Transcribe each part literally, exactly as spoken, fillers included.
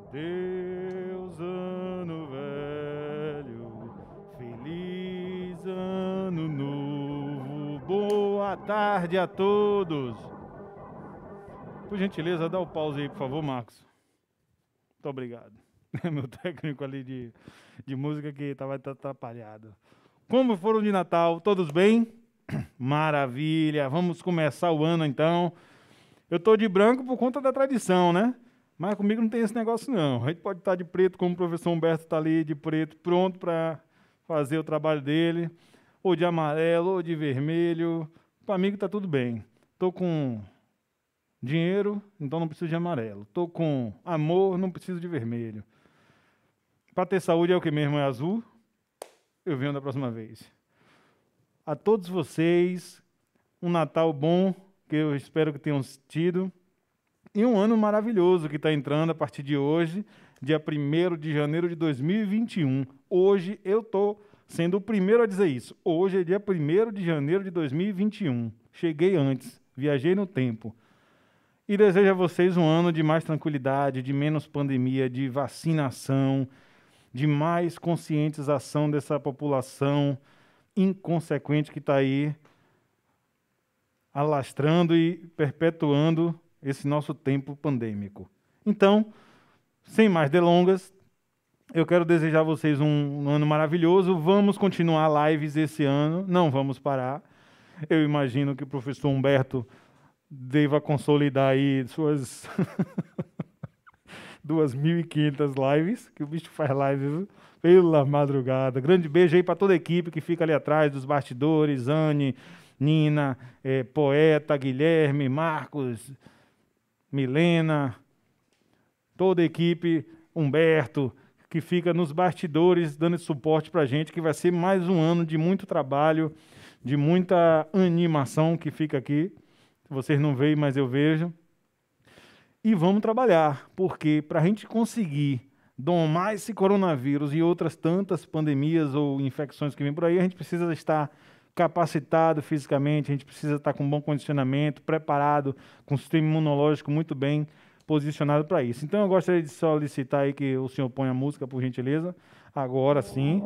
Deus ano velho, feliz ano novo, boa tarde a todos. Por gentileza, dá o pause aí, por favor, Marcos. Muito obrigado. É meu técnico ali de, de música que estava atrapalhado. Como foram de Natal? Todos bem? Maravilha. Vamos começar o ano, então. Eu tô de branco por conta da tradição, né? Mas comigo não tem esse negócio, não. A gente pode estar de preto, como o professor Humberto está ali, de preto, pronto para fazer o trabalho dele. Ou de amarelo, ou de vermelho. Para mim está tudo bem. Tô com dinheiro, então não preciso de amarelo. Tô com amor, não preciso de vermelho. Para ter saúde é o que mesmo? É azul? Eu venho da próxima vez. A todos vocês, um Natal bom, que eu espero que tenham tido. E um ano maravilhoso que está entrando a partir de hoje, dia primeiro de janeiro de dois mil e vinte e um. Hoje eu estou sendo o primeiro a dizer isso. Hoje é dia primeiro de janeiro de dois mil e vinte e um. Cheguei antes, viajei no tempo. E desejo a vocês um ano de mais tranquilidade, de menos pandemia, de vacinação, de mais conscientização dessa população inconsequente que está aí alastrando e perpetuando esse nosso tempo pandêmico. Então, sem mais delongas, eu quero desejar a vocês um, um ano maravilhoso. Vamos continuar lives esse ano, não vamos parar. Eu imagino que o professor Humberto deva consolidar aí suas duas mil e quinhentas lives, que o bicho faz live pela madrugada. Grande beijo aí para toda a equipe que fica ali atrás dos bastidores, Anne, Nina, é, Poeta, Guilherme, Marcos, Milena, toda a equipe, Humberto, que fica nos bastidores dando esse suporte para a gente, que vai ser mais um ano de muito trabalho, de muita animação que fica aqui. Vocês não veem, mas eu vejo. E vamos trabalhar, porque para a gente conseguir domar esse coronavírus e outras tantas pandemias ou infecções que vêm por aí, a gente precisa estar capacitado fisicamente, a gente precisa estar com bom condicionamento, preparado, com o sistema imunológico muito bem posicionado para isso. Então eu gostaria de solicitar aí que o senhor ponha a música, por gentileza. Agora sim.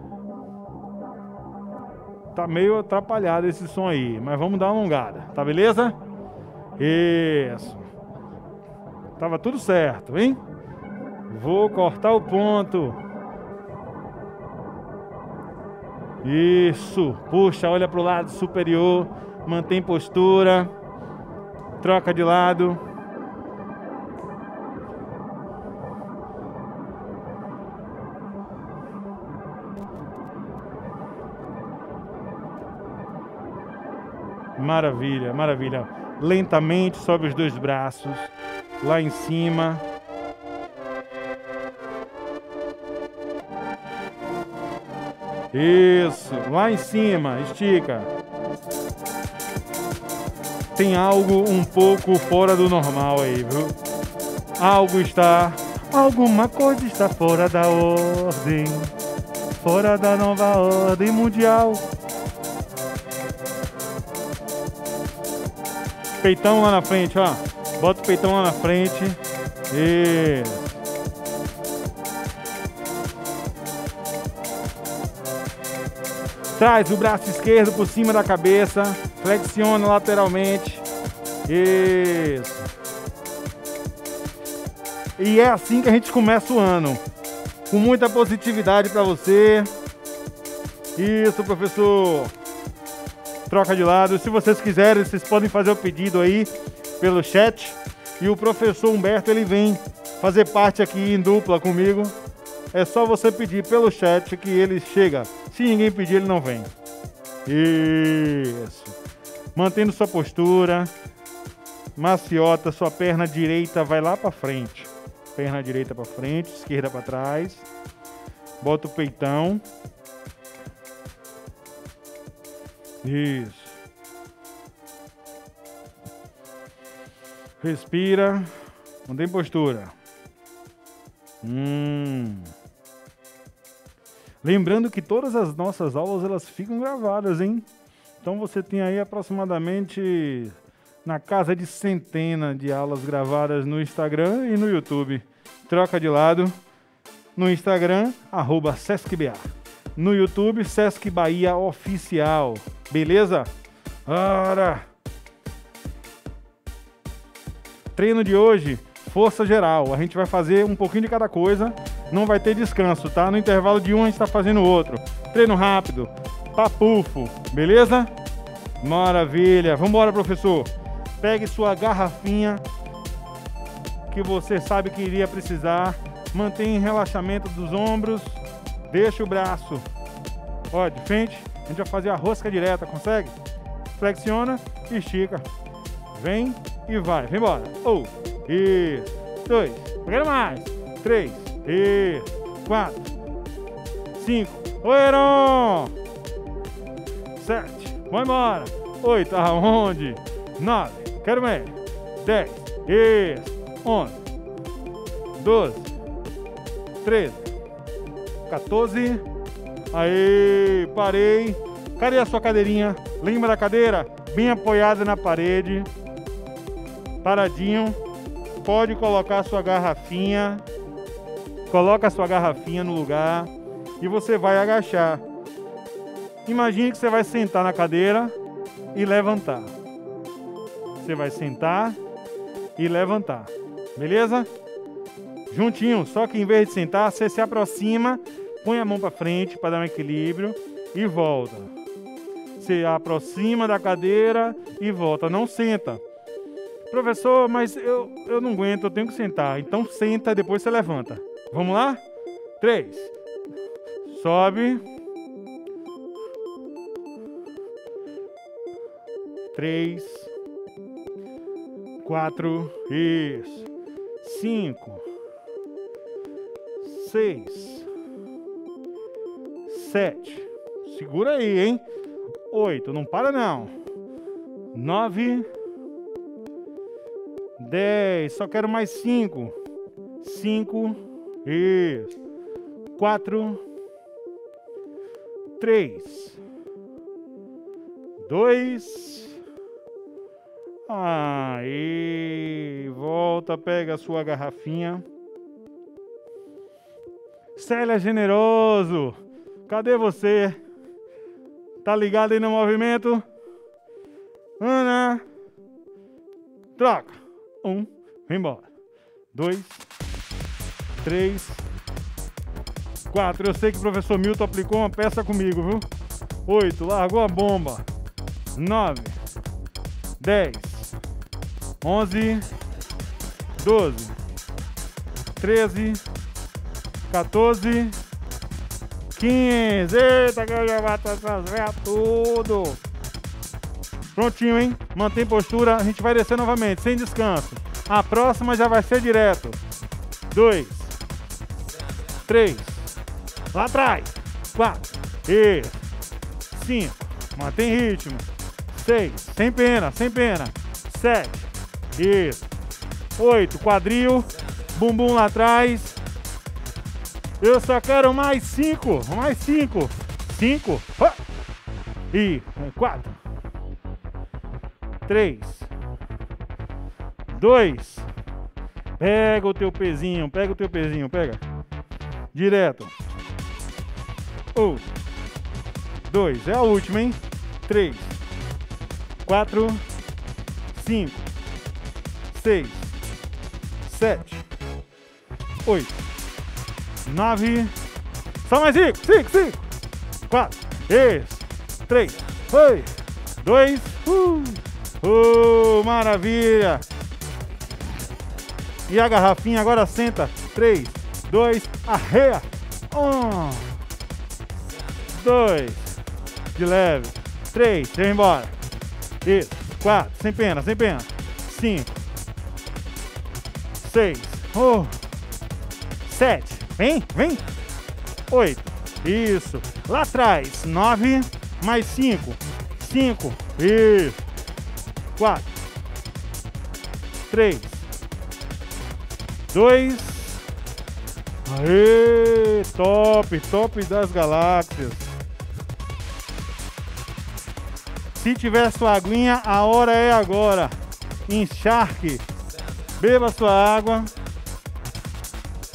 Tá meio atrapalhado esse som aí, mas vamos dar uma alongada, tá beleza? Isso. Tava tudo certo, hein? Vou cortar o ponto. Isso, puxa, olha para o lado superior, mantém postura, troca de lado. Maravilha, maravilha. Lentamente sobe os dois braços, lá em cima. Isso, lá em cima, estica. Tem algo um pouco fora do normal aí, viu? Algo está, alguma coisa está fora da ordem, fora da nova ordem mundial. Peitão lá na frente, ó. Bota o peitão lá na frente. Isso. Traz o braço esquerdo por cima da cabeça, flexiona lateralmente. Isso. E é assim que a gente começa o ano, com muita positividade para você. Isso, professor. Troca de lado. Se vocês quiserem, vocês podem fazer o pedido aí pelo chat. E o professor Humberto, ele vem fazer parte aqui em dupla comigo. É só você pedir pelo chat que ele chega. Se ninguém pedir, ele não vem. Isso. Mantendo sua postura. Maciota, sua perna direita vai lá para frente. Perna direita para frente, esquerda para trás. Bota o peitão. Isso. Respira. Mantém postura. Hum... Lembrando que todas as nossas aulas elas ficam gravadas, hein? Então você tem aí aproximadamente na casa de centenas de aulas gravadas no Instagram e no YouTube. troca de lado. No Instagram, arroba SescBA. No YouTube, Sesc Bahia Oficial. Beleza? Ora! Treino de hoje, força geral. A gente vai fazer um pouquinho de cada coisa. Não vai ter descanso, tá? No intervalo de um, a gente tá fazendo outro. Treino rápido, papufo. Beleza? Maravilha. Vambora, professor. Pegue sua garrafinha que você sabe que iria precisar. Mantenha relaxamento dos ombros. Deixa o braço, ó, de frente. A gente vai fazer a rosca direta, consegue? Flexiona, estica. Vem e vai, vem embora. Um, isso, dois, pegando mais. Três, isso, quatro, cinco, oeron. Sete, vai embora. Oito, aonde? Nove, quero médio. Dez, isso, onze, doze, treze, quatorze. Aí, parei. Cadê a sua cadeirinha? Lembra da cadeira? Bem apoiada na parede. Paradinho. Pode colocar a sua garrafinha. Coloca a sua garrafinha no lugar. E você vai agachar. Imagine que você vai sentar na cadeira e levantar. Você vai sentar e levantar. Beleza? Juntinho, só que em vez de sentar, você se aproxima, põe a mão para frente para dar um equilíbrio e volta. Você aproxima da cadeira e volta, não senta. Professor, mas eu, eu não aguento, eu tenho que sentar. Então senta, depois você levanta. Vamos lá? Três. Sobe. Três. Quatro. Isso. Cinco. Seis. Sete. Segura aí, hein? Oito. Não para, não. Nove. Dez. Só quero mais cinco. Cinco. Isso. Quatro. Três. Dois. Aí. Volta, pega a sua garrafinha. Célia Generoso, cadê você? Tá ligado aí no movimento? Ana, troca. Um, vem embora. Dois, três, quatro. Eu sei que o professor Milton aplicou uma peça comigo, viu? Oito, largou a bomba. Nove, dez, onze, doze, treze, quatorze, quinze. Eita, que eu já bato essas veias tudo. Prontinho, hein? Mantém postura. A gente vai descer novamente, sem descanso. A próxima já vai ser direto. Dois. Três. Lá atrás. Quatro. Isso. Cinco. Mantém ritmo. Seis. Sem pena, sem pena. Sete. Isso. Oito. Quadril. Bumbum lá atrás. Eu só quero mais cinco, mais cinco, cinco, e quatro, três, dois, pega o teu pezinho, pega o teu pezinho, pega, direto, um, dois, é a última, hein, três, quatro, cinco, seis, sete, oito, nove, só mais cinco, cinco, cinco, quatro, isso, três, foi, dois, uh, uh, maravilha. E a garrafinha agora senta, três, dois, arreia, um, dois, de leve, três, vem embora, isso, quatro, sem pena, sem pena, cinco, seis, uh, sete, vem, vem. Oito. Isso. Lá atrás. Nove. Mais cinco. Cinco. Isso. Quatro. Três. Dois. Aê! Top. Top das galáxias. Se tiver sua aguinha, a hora é agora. Encharque. Beba sua água.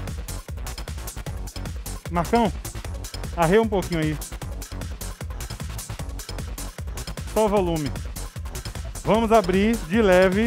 Marcão, arreia um pouquinho aí. Só o volume. Vamos abrir de leve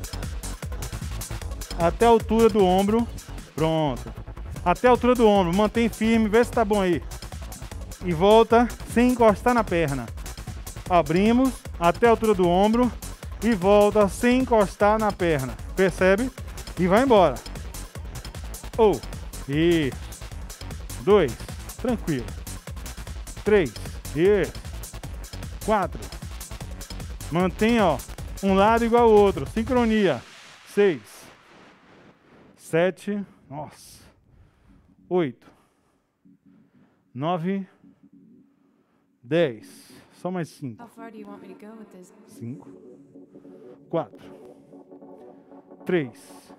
até a altura do ombro. Pronto. Até a altura do ombro. Mantém firme, vê se tá bom aí. E volta sem encostar na perna. Abrimos até a altura do ombro e volta sem encostar na perna. Percebe? E vai embora. Um. E dois. Tranquilo. Três. E quatro. Mantenha, ó, um lado igual ao outro. Sincronia. Seis. Sete. Nossa. Oito. Nove. Dez. Só mais cinco. Cinco. Quatro. Três.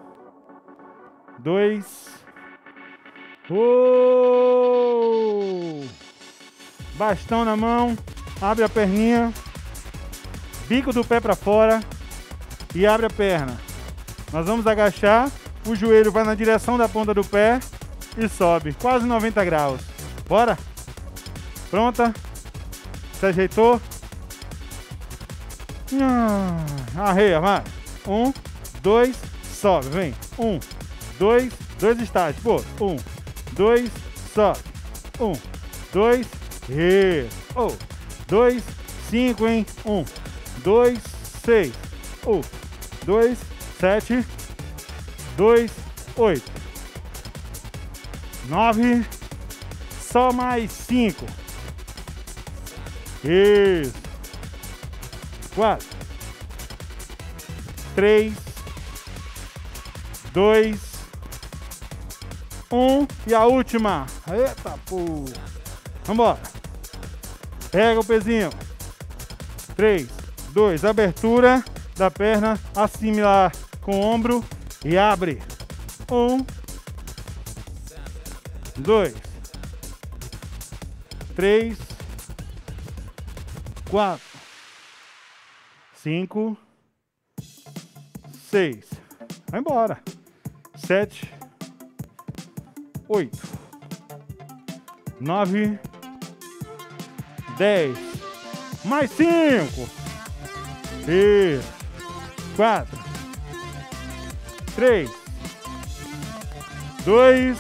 Dois. Oh! Bastão na mão. Abre a perninha. Bico do pé para fora. E abre a perna. Nós vamos agachar. O joelho vai na direção da ponta do pé. E sobe. Quase noventa graus. Bora? Pronta? Se ajeitou? Ah, arreia, vai. Um, dois, sobe. Vem. Um, dois, dois estágios. Pô. Um, dois, sobe. Um, dois, e. Oh. Dois, cinco, hein? Um, dois, seis. Um, dois, sete. Dois, oito. Nove. Só mais cinco. Isso. Quatro. Três. Dois. Um. E a última. Eita, pô. Vambora. Pega o pezinho. Três. Dois. Abertura da perna. Assimilar com o ombro. E abre. Um. Dois. Três. Quatro. Cinco. Seis. Vai embora. Sete. Oito. Nove. Dez. Mais cinco. E quatro. Três. Dois.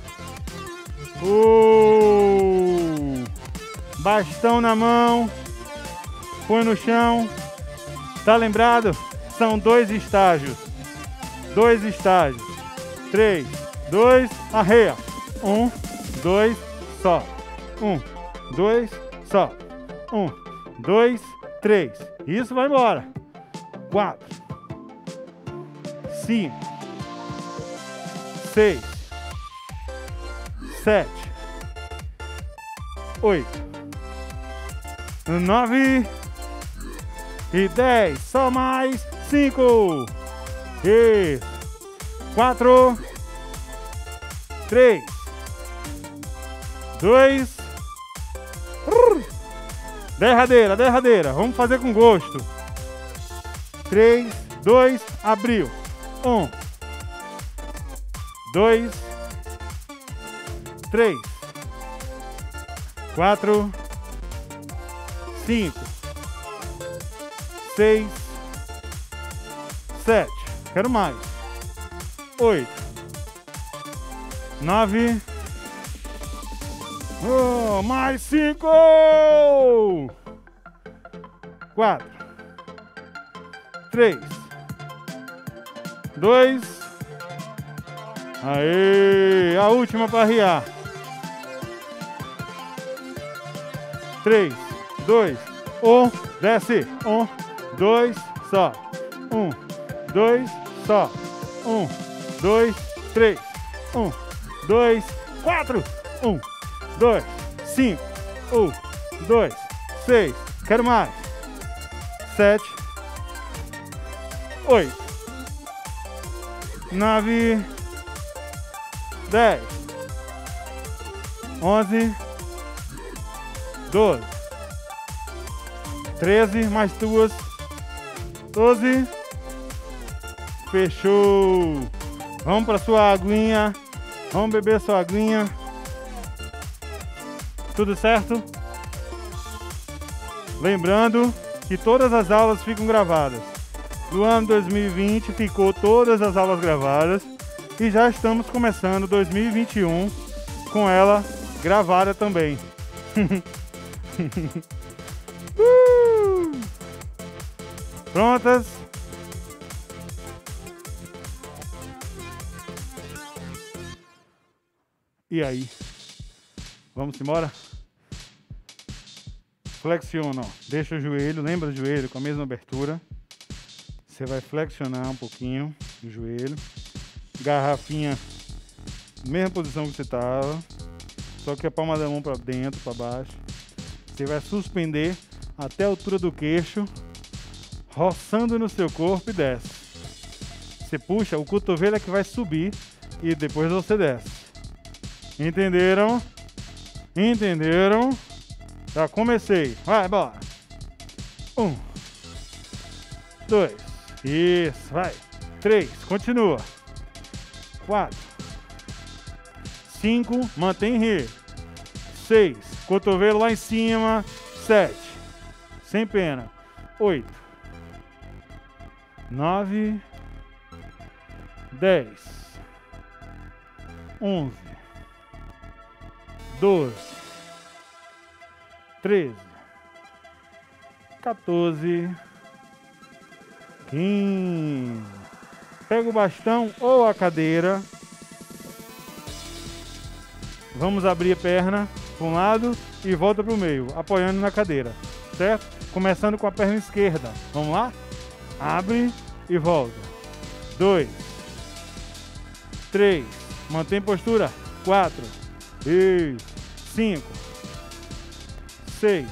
Um. Bastão na mão. Põe no chão. Tá lembrado? São dois estágios. Dois estágios. Três. Dois. Arreia. Um. Dois. Só. Um. Dois. Só. Um. Dois. Três. Isso, vai embora. Quatro. Cinco. Seis. Sete. Oito. Nove. E dez. Só mais cinco. E quatro. Três. Dois. Derradeira, derradeira. Vamos fazer com gosto. Três. Dois. Abriu. Um. Dois. Três. Quatro. Cinco. Seis. Sete. Quero mais. Oito. Nove. Oh, mais cinco. Quatro. Três. Dois. Aê, a última para arriar. Três, dois, um, desce. Um, dois, só. Um, dois, só. Um, dois, três. Um, dois, quatro. Um, dois, cinco. Um, dois, seis. Quero mais. Sete. Oito. Nove. Dez. Onze. Doze. Treze. Mais duas. Doze. Fechou. Vamos para sua aguinha. Vamos beber sua aguinha. Tudo certo? Lembrando que todas as aulas ficam gravadas. No ano dois mil e vinte ficou todas as aulas gravadas e já estamos começando dois mil e vinte e um com ela gravada também. uh! Prontas? E aí? Vamos embora? Flexiona, ó. Deixa o joelho, lembra o joelho com a mesma abertura. Você vai flexionar um pouquinho o joelho. Garrafinha, mesma posição que você estava, só que a palma da mão para dentro, para baixo. Você vai suspender até a altura do queixo, roçando no seu corpo e desce. Você puxa, o cotovelo é que vai subir e depois você desce. Entenderam? Entenderam? Já comecei. Vai, bora. Um. Dois. Isso, vai. Três. Continua. Quatro. Cinco. Mantém ré. Seis. Cotovelo lá em cima. Sete. Sem pena. Oito. Nove. Dez. Onze. Doze. Treze. Quatorze. quinze. Pega o bastão ou a cadeira. Vamos abrir a perna para um lado e volta para o meio, apoiando na cadeira, certo? Começando com a perna esquerda. Vamos lá? Abre e volta. Dois. Três. Mantém postura. Quatro. Isso. Cinco. Seis.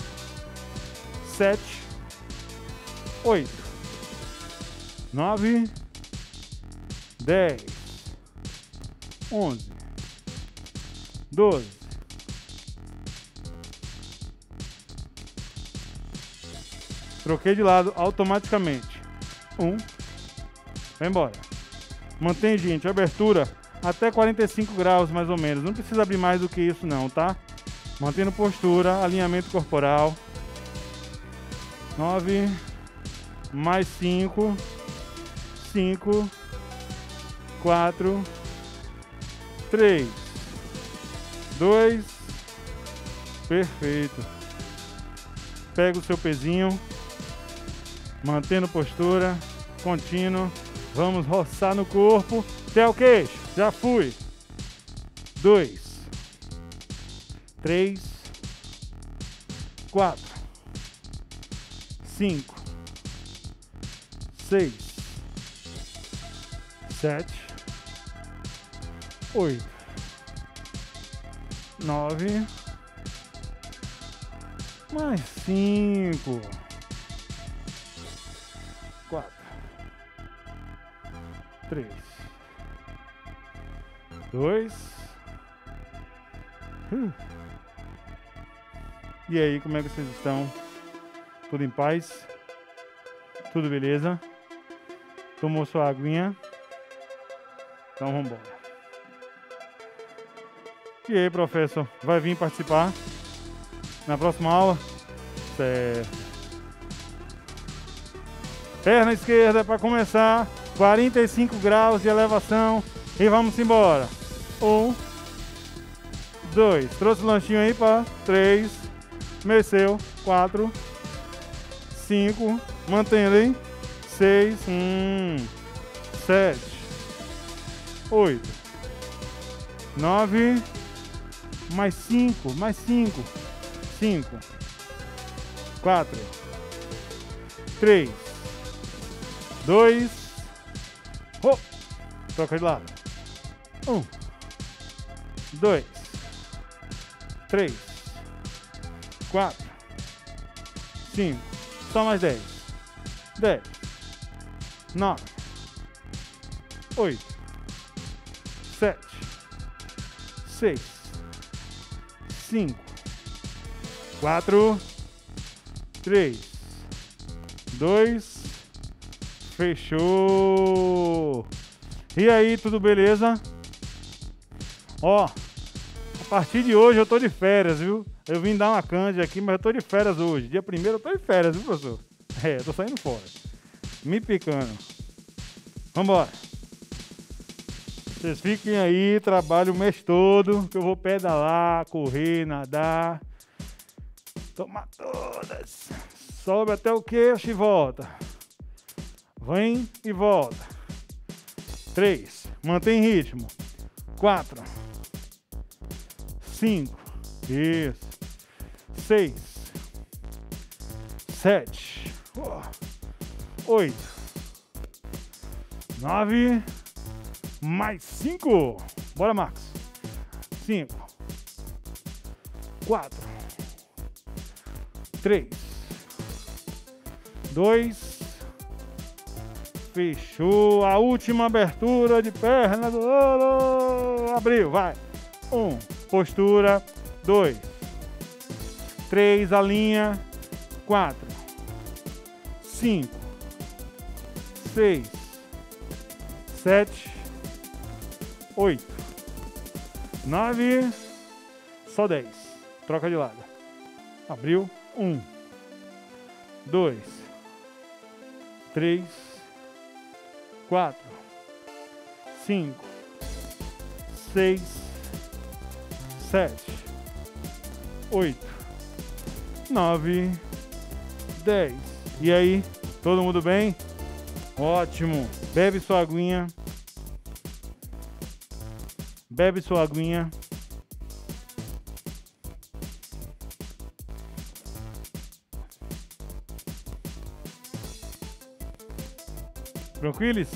Sete. Oito. Nove. Dez. Onze. Doze. Troquei de lado automaticamente. Um. Vai embora. Mantém, gente, a abertura até quarenta e cinco graus, mais ou menos. Não precisa abrir mais do que isso, não, tá? Mantendo postura, alinhamento corporal. Nove. Mais cinco. Cinco. Quatro. Três. Dois. Perfeito. Pega o seu pezinho. Mantendo postura. Contínuo. Vamos roçar no corpo. Até o queixo. Já fui. Dois. Três. Quatro. Cinco. Seis. Sete. Oito. Nove. Mais cinco. Quatro. Três. Dois. Uh. E aí, como é que vocês estão? Tudo em paz? Tudo beleza? Tomou sua aguinha? Então vamos embora. E aí, professor? Vai vir participar na próxima aula? Certo. Perna esquerda para começar. quarenta e cinco graus de elevação. E vamos embora. Um. Dois. Trouxe o lanchinho aí para três. Mexeu. Quatro. Cinco. Mantém ali. Seis. Hum. Sete. Oito. Nove. Mais cinco. Mais cinco. Cinco. Quatro. Três. Dois. Oh. Troca de lado. Um. Dois. Três. Quatro. Cinco. Só mais dez. Dez. Nove. Oito. Sete. Seis. Cinco. Quatro. Três. Dois. Fechou. E aí, tudo beleza? Ó, a partir de hoje eu tô de férias, viu? Eu vim dar uma canja aqui, mas eu tô de férias hoje. Dia primeiro eu tô de férias, viu, professor? É, eu tô saindo fora. Me picando. Vambora. Vocês fiquem aí, trabalho o mês todo, que eu vou pedalar, correr, nadar. Tomar todas. Sobe até o queixo e volta. Vem e volta. Três. Mantém ritmo. Quatro. Cinco. Isso. Seis. Sete. Oito. Nove. Mais cinco. Bora, Marcos. Cinco. Quatro. Três. Dois. Fechou. A última abertura de perna do ouro. Abriu, vai. Um. Postura. Dois. Três. Alinha. Quatro. Cinco. Seis. Sete. Oito. Nove. Só dez. Troca de lado. Abriu. Um. Dois. Três. Quatro. Cinco. Seis. Sete. Oito. Nove. Dez. E aí? Todo mundo bem? Ótimo. Bebe sua aguinha. Bebe sua aguinha. Tranquilos?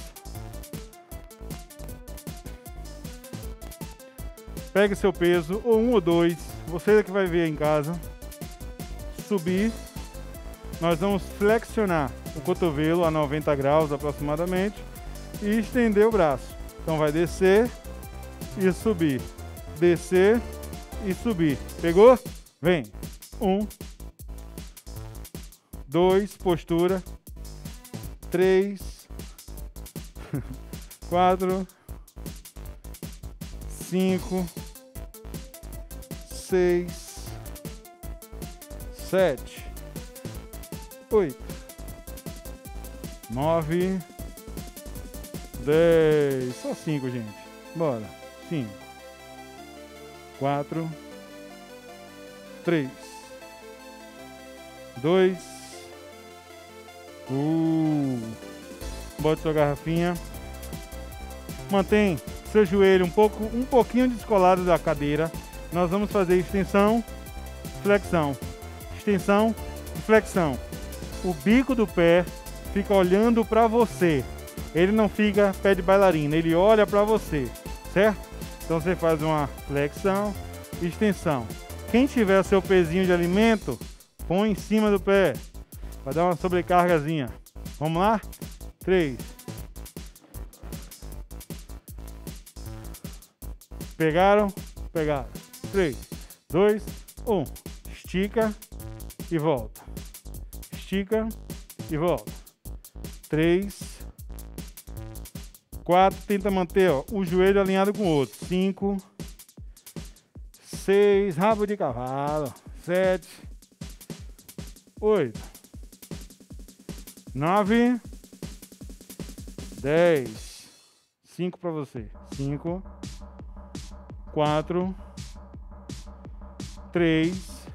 Pegue seu peso, ou um ou dois. Você que vai ver em casa. Subir. Nós vamos flexionar o cotovelo a noventa graus aproximadamente e estender o braço. Então vai descer e subir. Descer e subir. Pegou? Vem. Um. Dois. Postura. Três. Quatro. Cinco. Seis. Sete. Oito. Nove. Dez. Só cinco, gente. Bora. Cinco. Quatro. Três. Dois. Uh. Bote sua garrafinha. Mantém seu joelho um pouco, um pouquinho descolado da cadeira. Nós vamos fazer extensão, flexão, extensão e flexão. O bico do pé fica olhando para você. Ele não fica pé de bailarina, ele olha para você, certo? Então você faz uma flexão, extensão. Quem tiver seu pezinho de alimento, põe em cima do pé para dar uma sobrecargazinha. Vamos lá? Três. Pegaram? Pegaram. Três, dois, um. Estica e volta. Estica e volta. Três. Quatro. Tenta manter, ó, o joelho alinhado com o outro. Cinco. Seis. Rabo de cavalo. Sete. Oito. Nove. Dez. Cinco para você. Cinco. Quatro. Três.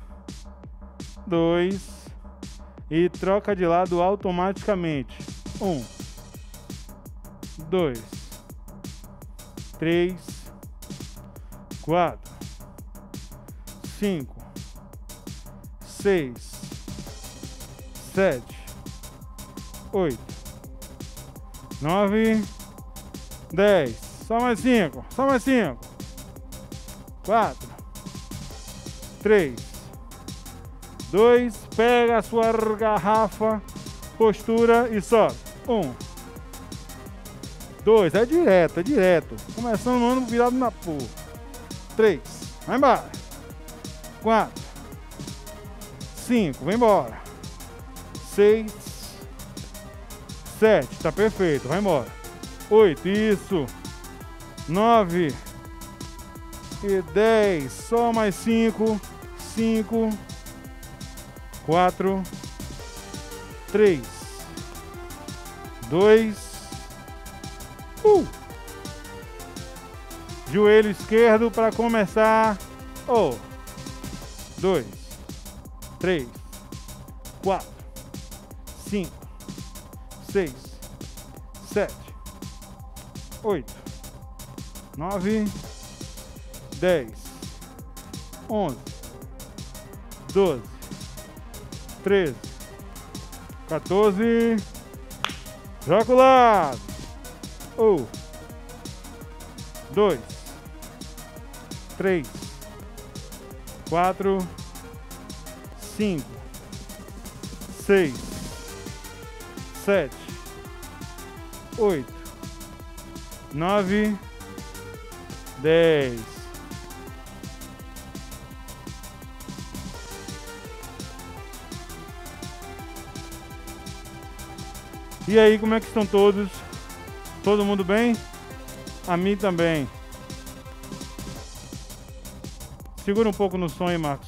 Dois. E troca de lado automaticamente. Um. Dois. Três. Quatro. Cinco. Seis. Sete. Oito. Nove. Dez. Só mais cinco. Só mais cinco. Quatro. Três. Dois. Pega a sua garrafa. Postura e sobe. Um. Dois. É direto, é direto. Começando no ano virado na porra. Três. Vai embora. Quatro. Cinco. Vem embora. Seis. Sete. Tá perfeito. Vai embora. Oito. Isso. Nove. e dez. Só mais cinco. cinco, quatro, três, dois, um. Joelho esquerdo para começar. Um, dois, três, quatro, cinco, seis, sete, oito, nove, dez, onze, doze, treze, quatorze. Joga o lado. Um, dois, três, quatro, cinco, seis, sete, oito, nove, dez. E aí, como é que estão todos? Todo mundo bem? A mim também. Segura um pouco no som aí, Marcos.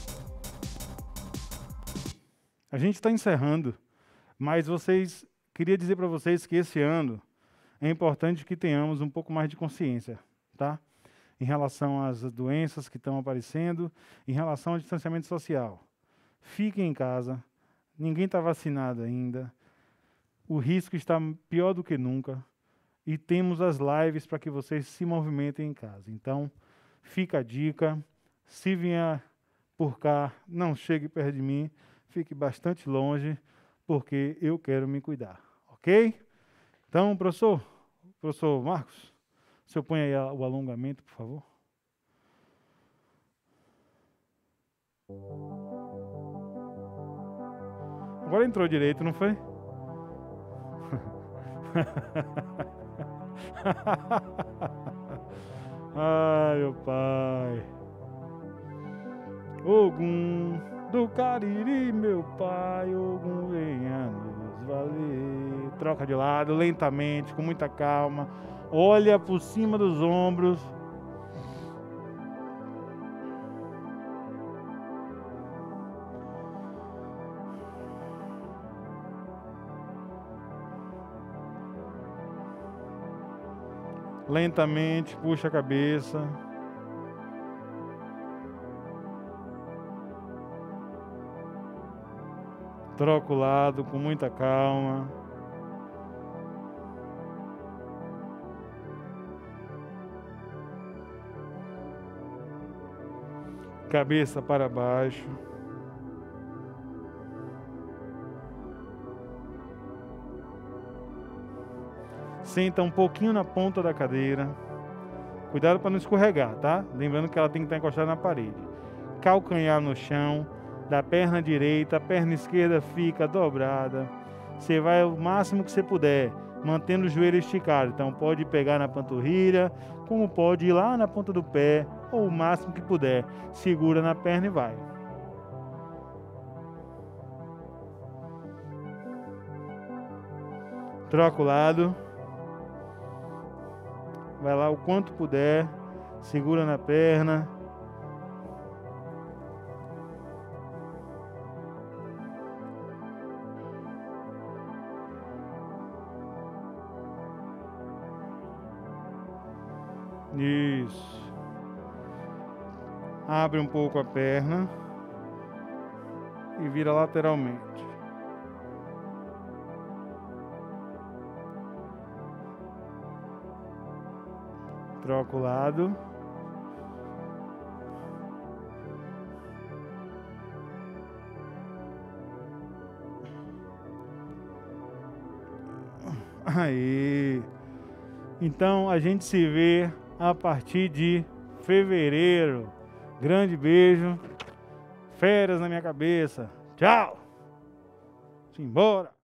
A gente está encerrando, mas vocês, queria dizer para vocês que esse ano é importante que tenhamos um pouco mais de consciência, tá? Em relação às doenças que estão aparecendo, em relação ao distanciamento social. Fiquem em casa, ninguém está vacinado ainda, o risco está pior do que nunca e temos as lives para que vocês se movimentem em casa. Então, fica a dica, se vier por cá, não chegue perto de mim, fique bastante longe, porque eu quero me cuidar, ok? Então, professor, professor Marcos, o senhor põe aí o alongamento, por favor. Agora entrou direito, não foi? Ai, meu pai. Ogum do Cariri, meu pai, Ogum venha nos valer. Troca de lado, lentamente, com muita calma. Olha por cima dos ombros. Lentamente, puxa a cabeça. Troca o lado com muita calma. Cabeça para baixo. Senta um pouquinho na ponta da cadeira. Cuidado para não escorregar, tá? Lembrando que ela tem que estar encostada na parede. Calcanhar no chão, da perna direita, a perna esquerda fica dobrada. Você vai o máximo que você puder, mantendo o joelho esticado. Então pode pegar na panturrilha, como pode ir lá na ponta do pé, ou o máximo que puder. Segura na perna e vai. Troca o lado. Vai lá o quanto puder, segura na perna. Isso. Abre um pouco a perna e vira lateralmente. Troca o lado. Aí. Então a gente se vê a partir de fevereiro. Grande beijo. Férias na minha cabeça. Tchau. Simbora.